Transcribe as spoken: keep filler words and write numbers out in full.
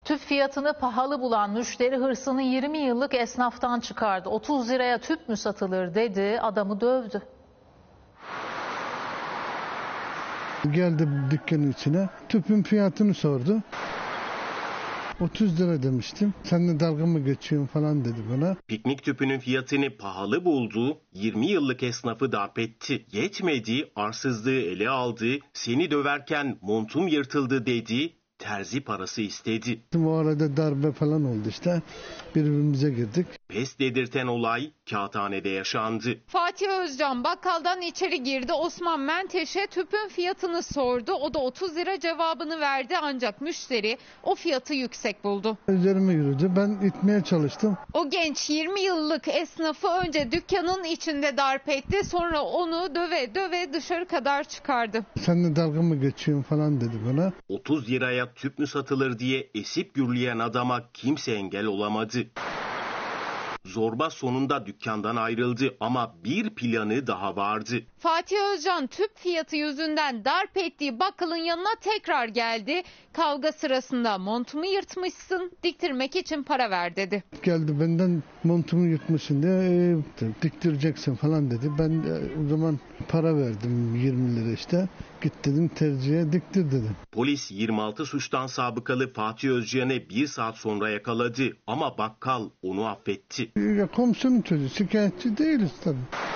Tüp fiyatını pahalı bulan müşteri hırsını yirmi yıllık esnaftan çıkardı. otuz liraya tüp mü satılır dedi, adamı dövdü. Geldi dükkanın içine, tüpün fiyatını sordu. otuz lira demiştim. Seninle dalga mı geçiyorsun falan dedi bana. Piknik tüpünün fiyatını pahalı buldu, yirmi yıllık esnafı darp etti. Yetmedi, arsızlığı ele aldı, seni döverken montum yırtıldı dedi, terzi parası istedi. O arada darbe falan oldu işte. Birbirimize girdik. Pes dedirten olay Kağıthane'de yaşandı. Fatih Özcan bakkaldan içeri girdi. Osman Menteş'e tüpün fiyatını sordu. O da otuz lira cevabını verdi ancak müşteri o fiyatı yüksek buldu. Üzerime yürüdü. Ben itmeye çalıştım. O genç yirmi yıllık esnafı önce dükkanın içinde darp etti. Sonra onu döve döve dışarı kadar çıkardı. Seninle dalga mı geçiyorsun falan dedi bana. otuz liraya tüp mü satılır diye esip gürleyen adama kimse engel olamadı. Zorba sonunda dükkandan ayrıldı ama bir planı daha vardı. Fatih Özcan tüp fiyatı yüzünden darp ettiği bakkalın yanına tekrar geldi. Kavga sırasında montumu yırtmışsın, diktirmek için para ver dedi. Geldi benden montumu yırtmışsın diye e, diktireceksin falan dedi. Ben de o zaman para verdim yirmi lira işte. Git dedim terziye diktir dedim. Polis yirmi altı suçtan sabıkalı Fatih Özcan'ı bir saat sonra yakaladı ama bakkal onu affetti. Ya komşunun çocuğu, şikayetçi değiliz tabii.